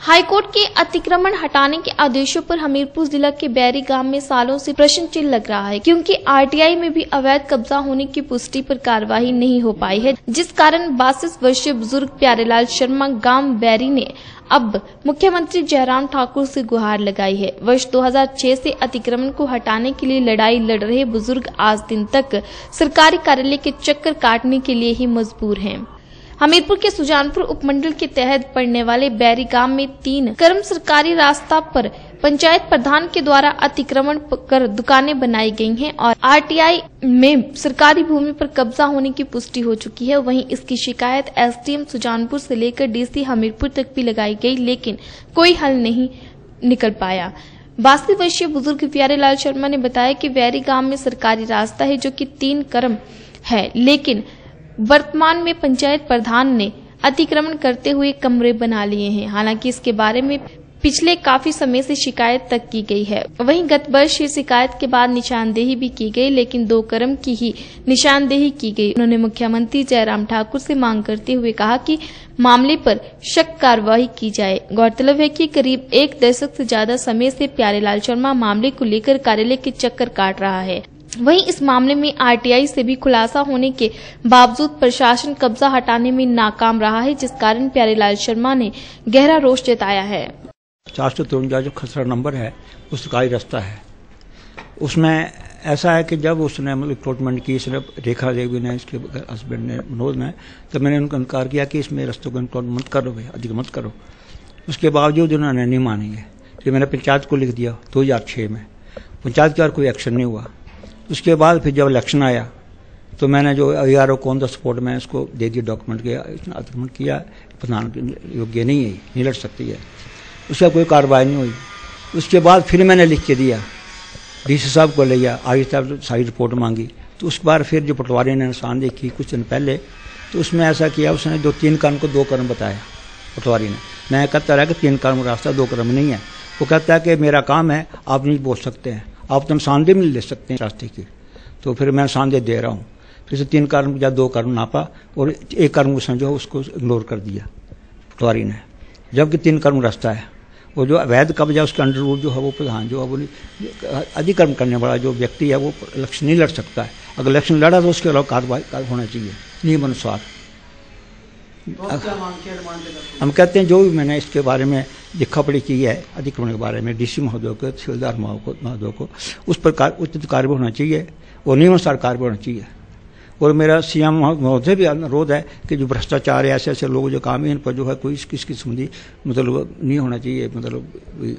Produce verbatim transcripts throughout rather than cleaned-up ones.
High court के अतिक्रमण हटाने के आदेशों पर हमीरपुर जिला के बैरी गांव में सालों से प्रश्न चिन्ह लग रहा है, क्योंकि आरटीआई में भी अवैध कब्जा होने की पुष्टि पर कार्रवाई नहीं हो पाई है, जिस कारण बासठ वर्षीय बुजुर्ग प्यारेलाल शर्मा गांव बैरी ने अब मुख्यमंत्री जयराम ठाकुर से गुहार लगाई है। वर्ष दो हज़ार छह से अतिक्रमण को हटाने के लिए लड़ाई लड़ रहे बुजुर्ग आज दिन तक सरकारी कार्यालय के चक्कर काटने के लिए ही मजबूर हैं। हमीरपुर के सुजानपुर उपमंडल के तहत पड़ने वाले बैरी गांव में तीन कर्म सरकारी रास्ता पर पंचायत प्रधान के द्वारा अतिक्रमण कर दुकानें बनाई गई हैं और आरटीआई में सरकारी भूमि पर कब्जा होने की पुष्टि हो चुकी है। वहीं इसकी शिकायत एसडीएम सुजानपुर से लेकर डीसी हमीरपुर तक भी लगाई गई, लेकिन कोई हल नहीं निकल पाया। बासठ वर्षीय बुजुर्ग प्यारेलाल शर्मा ने बताया कि बैरी गांव में सरकारी रास्ता है जो कि तीन कर्म है, लेकिन वर्तमान में पंचायत प्रधान ने अतिक्रमण करते हुए कमरे बना लिए हैं। हालांकि इसके बारे में पिछले काफी समय से शिकायत तक की गई है। वहीं गत वर्ष शिकायत के बाद निशानदेही भी की गई, लेकिन दो कर्म की ही निशानदेही की गई। उन्होंने मुख्यमंत्री जयराम ठाकुर से मांग करते हुए कहा कि मामले पर सख्त कार्रवाई की जाए। गौरतलब है कि करीब एक दशक से ज्यादा समय से प्यारेलाल शर्मा मामले को लेकर कार्यालय के चक्कर काट रहा है। वहीं इस मामले में आरटीआई से भी खुलासा होने के बावजूद प्रशासन कब्जा हटाने में नाकाम रहा है, जिस कारण प्यारेलाल शर्मा ने गहरा रोष जताया है। चार सौ तिरवंजा जो खसरा नंबर है वो सरकारी रास्ता है। उसमें ऐसा है कि जब उसने मतलब रिक्रूटमेंट की, इसने रेखा देवी ने, इसके हस्बैंड ने, मनोज ने, तो मैंने उनको इनकार किया कि इसमें रास्तों को इंक्लूड मत करो भाई, अधिक मत करो। उसके बावजूद उन्होंने नहीं मानी है कि मैंने पंचायत को लिख दिया दो हजार छह में। पंचायत के बाद कोई एक्शन नहीं हुआ। उसके बाद फिर जब इलेक्शन आया तो मैंने जो आर ओ कौन द सपोर्ट में इसको दे दिया डॉक्यूमेंट के, इसने अतिक्रमण किया, प्रधान योग्य नहीं है, नहीं लड़ सकती है। उसका कोई कार्रवाई नहीं हुई। उसके बाद फिर मैंने लिख के दिया, डीसी साहब को लिया, आई साहब सारी रिपोर्ट मांगी। तो उस बार फिर जो पटवारी ने निशान देखी कुछ दिन पहले, तो उसमें ऐसा किया, उसने जो तीन कर्म को दो कर्म बताया पटवारी ने। मैं कहता रहा कि तीन कर्म रास्ता दो कर्म नहीं है। वो कहता है कि मेरा काम है, आप नहीं बोल सकते हैं, आप तो निशानदेही भी ले सकते हैं रास्ते की। तो फिर मैं निशानदेही दे रहा हूँ। फिर से तीन कर्म या दो कर्म नापा और एक कर्म उसने जो उसको इग्नोर कर दिया पटवारी ने, जबकि तीन कर्म रास्ता है। वो जो अवैध कब्जा उसके अंडर रूल जो है वो प्रधान जो है वो अधिकर्म करने वाला जो व्यक्ति है वो इलेक्शन नहीं लड़ सकता है। अगर इलेक्शन लड़ा तो उसके अलावा कार्रवाई होना चाहिए नियम अनुसार। हम कहते हैं जो भी मैंने इसके बारे में लिखा पढ़ी की है अधिक्रमण के बारे में डीसी महोदय को, तहसीलदार महोदय को, उस पर उचित कार्रवाई होना चाहिए और नियमानुसार कार्रवाई होना चाहिए। और मेरा सीएम महोदय भी अनुरोध है कि जो भ्रष्टाचार है, ऐसे ऐसे लोग जो काम है, इन पर जो है कोई किस किस्म की मतलब नहीं होना चाहिए, मतलब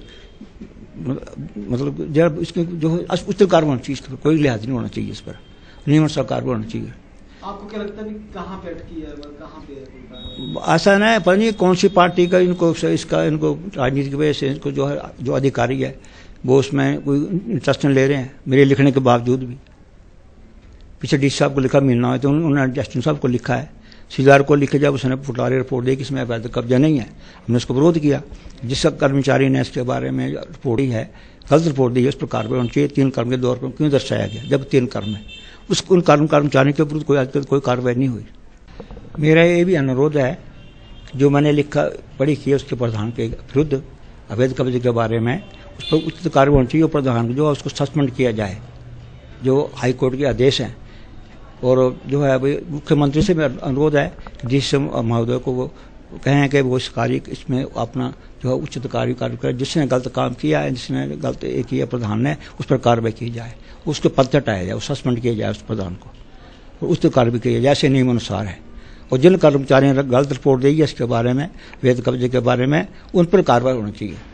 मतलब जब इसके जो है उचित कार्रवाई होनी चाहिए, कोई लिहाज नहीं होना चाहिए, इस पर नियमानुसार कार्रवाई होना चाहिए। आपको क्या लगता है कहाँ पे अटकी है, कहाँ पे ऐसा नहीं पता नहीं कौन सी पार्टी का इनको इसका इनको राजनीति की वजह से इनको जो है जो अधिकारी है वो उसमें कोई इंटरेस्ट ले रहे हैं मेरे लिखने के बावजूद भी। पीछे डी साहब को लिखा मिलना है तो उन्होंने जस्टिस साहब को लिखा है, सीधार को लिखे, जब उसने पटवारी रिपोर्ट दी कि इसमें अवैध कब्जा नहीं है, हमने उसको विरोध किया। जिस कर्मचारी ने इसके बारे में रिपोर्ट दी है, गलत रिपोर्ट दी है, उस पर कार्रवाई होनी चाहिए। तीन कर्म के दौर पर क्यों दर्शाया गया जब तीन कर्म है, उस उन कर्म कर्मचारी के विरुद्ध कोई आज तक कोई कार्रवाई नहीं हुई। मेरा ये भी अनुरोध है जो मैंने लिखा पढ़ी की है उसके प्रधान के विरुद्ध अवैध कब्जे के बारे में, उस पर उचित कार्रवाई होनी चाहिए। प्रधान जो है उसको सस्पेंड किया जाए, जो हाईकोर्ट के आदेश हैं। और जो है मुख्यमंत्री से मेरा अनुरोध है कि डीसी महोदय को वो कहें कि वो इस कार्य इसमें अपना जो है उचित कार्य कार्य करे। जिसने गलत काम किया है, जिसने गलत एक किया प्रधान ने, उस पर कार्रवाई की जाए, उसको पद हटाया जाए, सस्पेंड किया जाए उस प्रधान को, और उस पर कार्रवाई की जाए जैसे नियम अनुसार है। और जिन कर्मचारियों ने गलत रिपोर्ट दी है इसके बारे में, अवैध कब्जे के बारे में, उन पर कार्रवाई होनी चाहिए।